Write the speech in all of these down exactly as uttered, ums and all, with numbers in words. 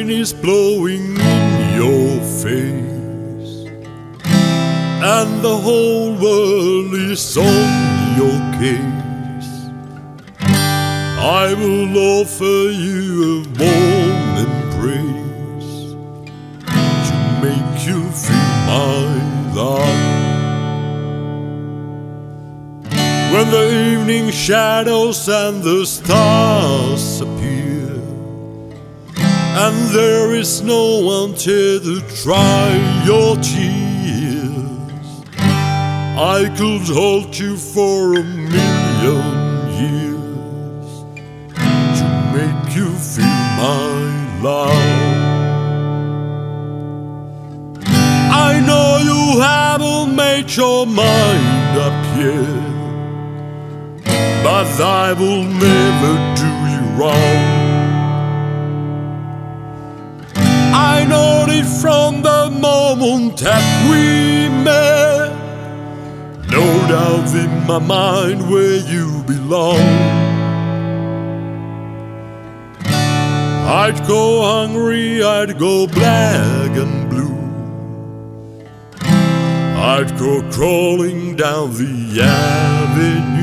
wind is blowing in your face, and the whole world is on your case, I will offer you a warm embrace to make you feel my love. When the evening shadows and the stars appear, and there is no one here to dry your tears, I could hold you for a million years to make you feel my love. I know you haven't made your mind up yet, but I will never do you wrong. I know it from the moment that we met, no doubt in my mind where you belong. I'd go hungry, I'd go black and blue, I'd go crawling down the avenue.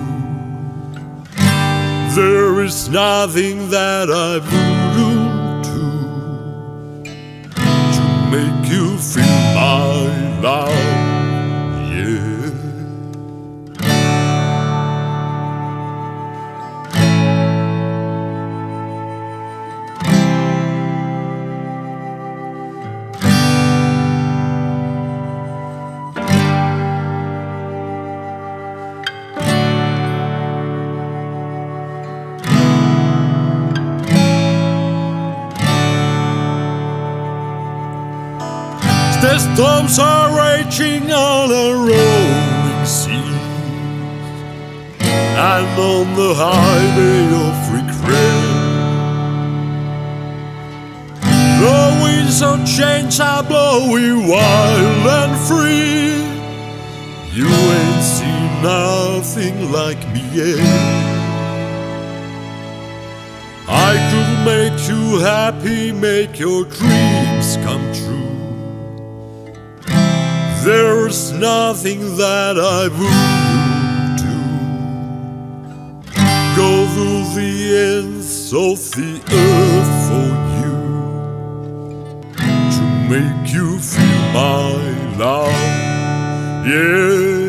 There is nothing that I wouldn't do to make you feel my love, yeah. The storms are raging on a rolling sea, and on the highway of regret, the winds of change are blowing wild and free. You ain't seen nothing like me yet. I could make you happy, make your dreams come true. There's nothing that I wouldn't do. Go through the ends of the earth for you to make you feel my love, yeah.